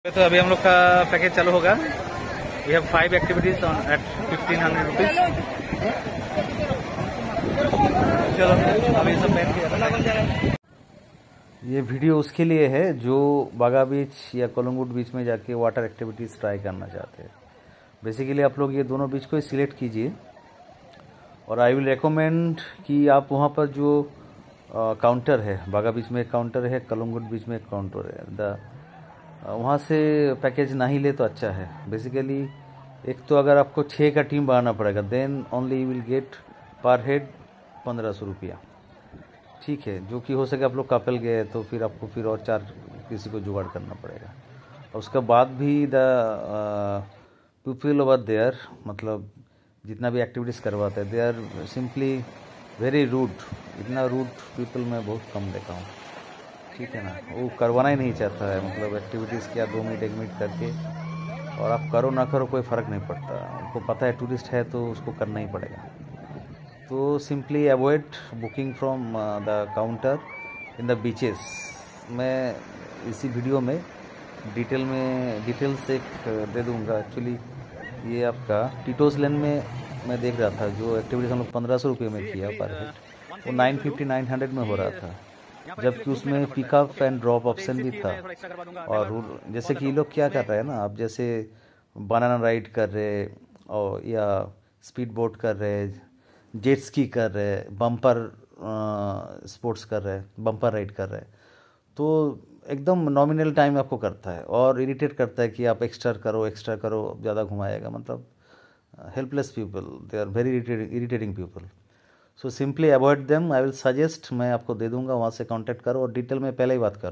तो अभी हम लोग का पैकेज चालू होगा। We have 5 activities at 1500 rupees. चलो अभी सब बैठ गया। ये वीडियो उसके लिए है जो बागा बीच या कोलंगुट बीच में जाके वाटर एक्टिविटीज ट्राई करना चाहते हैं। बेसिकली आप लोग ये दोनों बीच को सिलेक्ट कीजिए और आई विल रेकमेंड कि आप वहाँ पर जो काउंटर है, बागा बीच में एक काउंटर है, कोलंगुट बीच में एक काउंटर है, वहाँ से पैकेज ना ही ले तो अच्छा है। बेसिकली एक तो अगर आपको 6 का टीम बनाना पड़ेगा, then only you will get per head 1500 रुपया। ठीक है, जो कि हो सके आप लोग कपल गए तो फिर आपको फिर और 4 किसी को जुगाड़ करना पड़ेगा। और उसके बाद भी द पीपल ओवर देयर, मतलब जितना भी एक्टिविटीज़ करवाते हैं, they are simply very rude. इतना रूड पीपल मैं बहुत कम देखा हूँ। ठीक है ना, वो करवाना ही नहीं चाहता है। मतलब एक्टिविटीज़ किया 2 मिनट 1 मिनट करके, और आप करो ना करो कोई फ़र्क नहीं पड़ता। उनको पता है टूरिस्ट है तो उसको करना ही पड़ेगा। तो simply avoid booking from the counter in the beaches. मैं इसी वीडियो में डिटेल्स एक दे दूंगा। एक्चुअली ये आपका टीटोस लेन में मैं देख रहा था, जो एक्टिविटीज़ हम लोग 1500 रुपये में किया पर हेड, वो 950-900 में हो रहा था, जबकि उसमें पिकअप एंड ड्रॉप ऑप्शन भी था। और जैसे कि ये लोग क्या कर रहे हैं ना, आप जैसे बनाना राइड कर रहे और या स्पीड बोट कर रहे, जेट स्की कर रहे, बम्पर स्पोर्ट्स कर रहे, बम्पर राइड कर रहे, तो एकदम नॉमिनल टाइम आपको करता है और इरिटेट करता है कि आप एक्स्ट्रा करो ज़्यादा घुमाएगा। मतलब helpless people, they are very irritating people. So simply avoid them. I will suggest, मैं आपको दे दूंगा, वहाँ से कांटेक्ट करो और डिटेल में पहले ही बात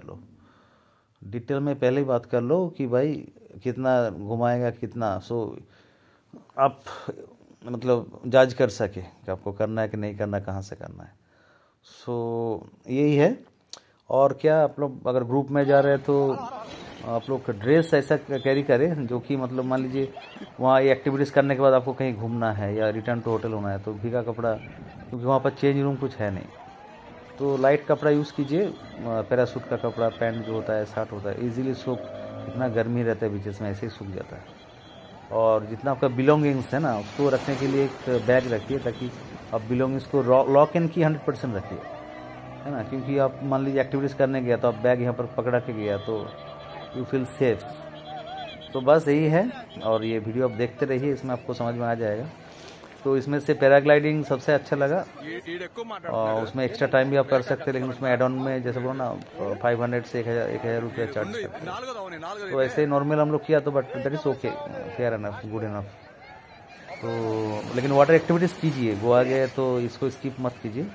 कर लो कि भाई कितना घुमाएगा कितना, सो आप मतलब जज कर सके कि आपको करना है कि नहीं करना, कहाँ से करना है। सो यही है। और क्या, आप लोग अगर ग्रुप में जा रहे हैं तो आप लोग ड्रेस ऐसा कैरी करें जो कि मतलब मान लीजिए वहाँ ये एक्टिविटीज़ करने के बाद आपको कहीं घूमना है या रिटर्न टू होटल होना है तो भीगा कपड़ा, क्योंकि वहाँ पर चेंज रूम कुछ है नहीं, तो लाइट कपड़ा यूज़ कीजिए। पैरासूट का कपड़ा, पैंट जो होता है, शर्ट होता है, इजीली सूख, इतना गर्मी रहता है बीचेस में, ऐसे ही सूख जाता है। और जितना आपका बिलोंगिंग्स है ना, उसको रखने के लिए एक बैग रखिए, ताकि आप बिलोंगिंग्स को लॉक इन की 100% रखिए, है ना। क्योंकि आप मान लीजिए एक्टिविटीज़ करने गया तो आप बैग यहाँ पर पकड़ा के गया तो यू फील सेफ। तो बस यही है, और ये वीडियो आप देखते रहिए, इसमें आपको समझ में आ जाएगा। तो इसमें से पैराग्लाइडिंग सबसे अच्छा लगा, और उसमें एक्स्ट्रा टाइम भी आप कर सकते हैं, लेकिन उसमें एड ऑन में जैसे बोलो ना 500 से 1000 रुपया चार्ज करते हैं। तो ऐसे नॉर्मल हम लोग किया तो, but that is okay, fair enough, good enough. तो लेकिन वाटर एक्टिविटीज़ कीजिए, गोवा गए तो इसको स्किप मत कीजिए।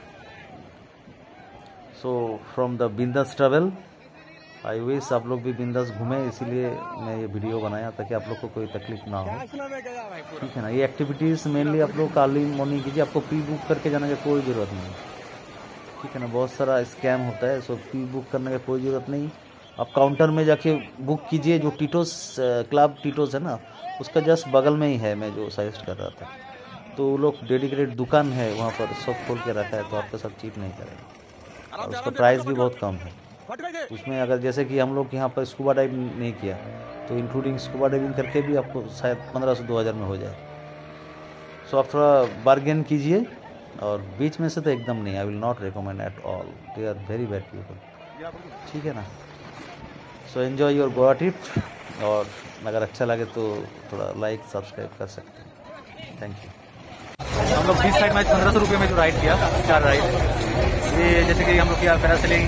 So from the Bindaas travel, I wish आप लोग भी बिंदास घूमें, इसीलिए मैं ये वीडियो बनाया ताकि आप लोग को कोई तकलीफ ना हो। ठीक है ना, ये एक्टिविटीज़ मेनली आप लोग अर्ली मॉर्निंग कीजिए, आपको प्री बुक करके जाने की कोई ज़रूरत नहीं। ठीक है ना, बहुत सारा स्कैम होता है, सो प्री बुक करने की कोई ज़रूरत नहीं। आप काउंटर में जाके बुक कीजिए, जो टीटोस क्लब टीटोस है ना, उसका जस्ट बगल में ही है, मैं जो सजेस्ट कर रहा था। तो वो लोग डेडिकेटेड दुकान है वहाँ पर, सब खोल के रखा है, तो आपके साथ चीट नहीं करेगा, और उसका प्राइस भी बहुत कम है। उसमें अगर जैसे कि हम लोग यहाँ पर स्कूबा डाइविंग नहीं किया, तो इंक्लूडिंग स्कूबा डाइविंग करके भी आपको शायद 1500-2000 में हो जाए। सो आप थोड़ा बार्गेन कीजिए, और बीच में से तो एकदम नहीं, I will not recommend at all, they are very bad people. ठीक है ना, so enjoy your Goa trip, और अगर अच्छा लगे तो थोड़ा लाइक सब्सक्राइब कर सकते हैं। Thank you. हम लोग बीच साइड में 1500 रुपये में जो राइड किया, 4 राइड, ये जैसे कि हम लोग किया parasailing,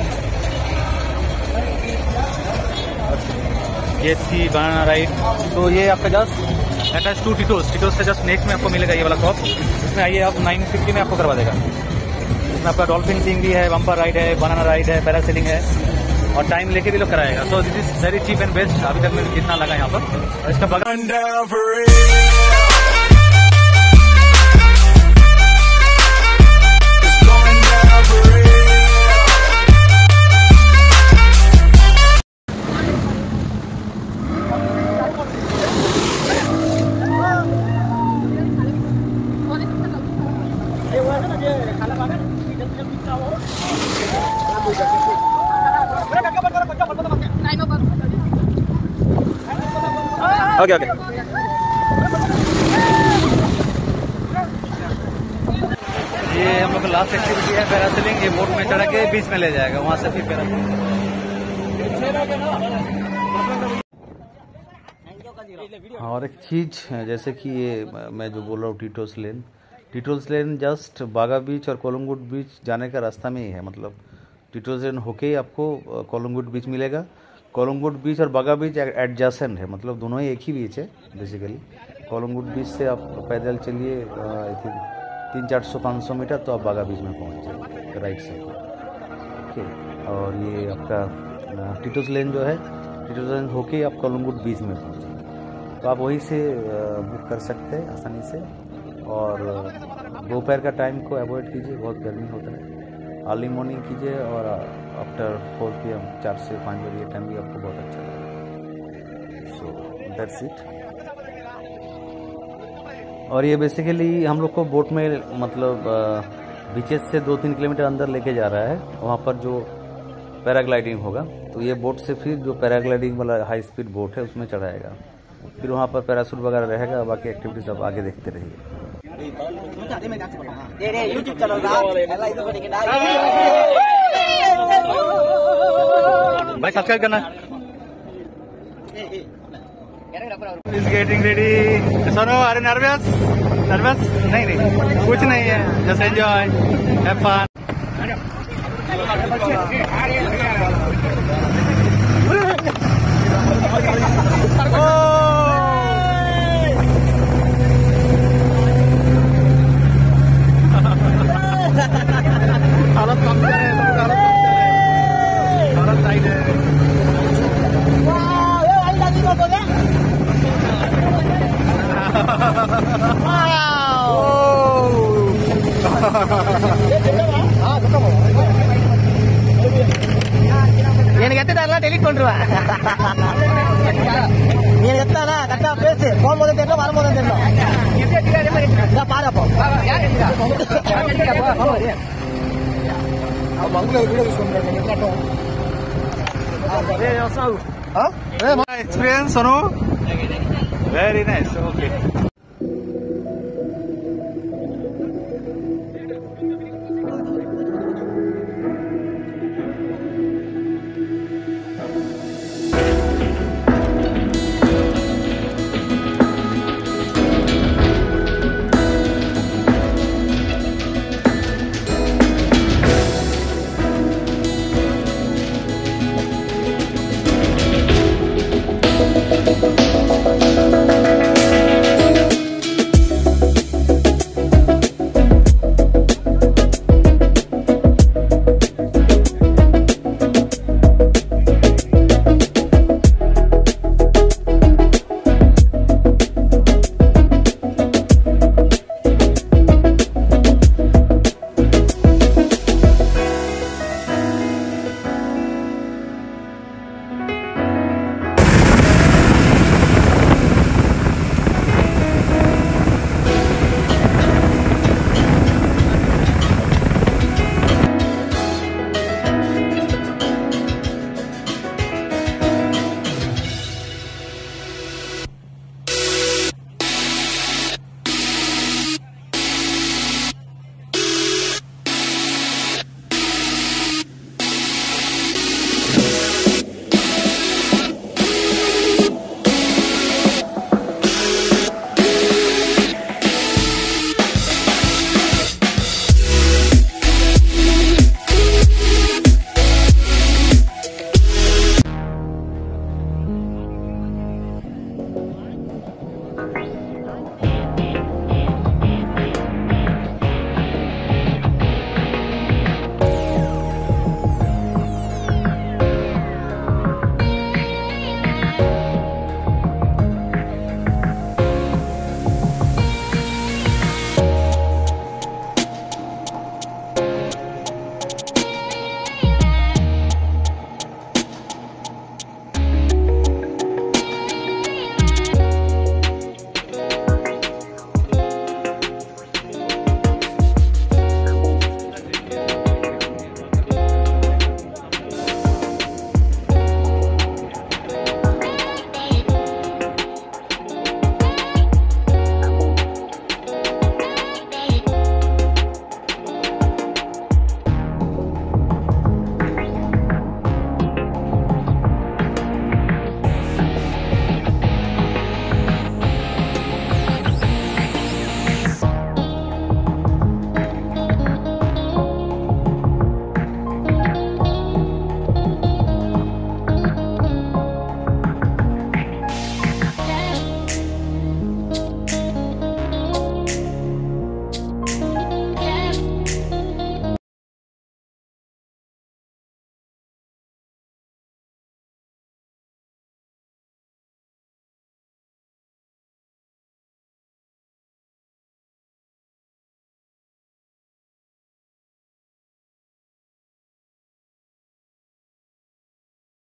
jet ski, banana ride. तो ये आपका जस्ट अटैच टू टीटोस से जस्ट नेक्स्ट में आपको मिलेगा ये वाला शॉप। इसमें आइए, आप 950 में आपको करवा देगा। इसमें आपका डॉल्फिन सीइंग भी है, बम्पर राइड है, बनाना राइड है, पैरासेलिंग है, और टाइम लेके भी लोग कराएगा। तो this is very cheap and best, अभी तक में जितना लगा यहाँ पर। और इसका ओके ओके। ये हम लोग का लास्ट एक्टिविटी है पैरासेलिंग। ये बोट में चढ़ के बीच में ले जाएगा, वहाँ से फिर पैरासेलिंग। और एक चीज़ जैसे कि ये मैं जो बोल रहा हूँ टीटोल्स लेन जस्ट बागा बीच और कोलंगुट बीच जाने का रास्ता में ही है। मतलब टीटोल्स लेन होके ही आपको कोलंगुट बीच मिलेगा। कोलंगुट बीच और बागा बीच एडजेसेंट है, मतलब दोनों ही एक ही बीच है बेसिकली। कोलंगुट बीच से आप पैदल चलिए आई थिंक 300-400-500 मीटर तो आप बागा बीच में पहुंच जाएंगे राइट साइड। ओके, और ये आपका टीटोल्स लेन जो है, टीटोल्स लेन होके आप कोलंगुट बीच में पहुंचेंगे, तो आप वहीं से बुक कर सकते हैं आसानी से। और दोपहर का टाइम को अवॉइड कीजिए, बहुत गर्मी होता है। अर्ली मॉर्निंग कीजिए और आफ्टर 4 PM 4 से 5 बजे टाइम भी आपको बहुत अच्छा लगेगा। So that's it. और ये बेसिकली हम लोग को बोट में मतलब बीचेस से 2-3 किलोमीटर अंदर लेके जा रहा है, वहाँ पर जो पैराग्लाइडिंग होगा। तो ये बोट से फिर जो पैराग्लाइडिंग वाला हाई स्पीड बोट है उसमें चढ़ाएगा, फिर वहाँ पर पैराशूट वगैरह रहेगा। बाकी एक्टिविटीज आप आगे देखते रहिए। भाई सब्सक्राइब करना। Is getting ready. सोनू, अरे नर्वस नहीं, कुछ नहीं है, जस्ट एंजॉय, हैव फन। எனக்கு எத்தனை டெலிட் பண்ணுவேன். நீ எத்தானா கரெக்டா பேசு. போகும்போது தெரியல, வரும்போது தெரியல. பாருப்போ experience, Sonu? Very nice. Okay.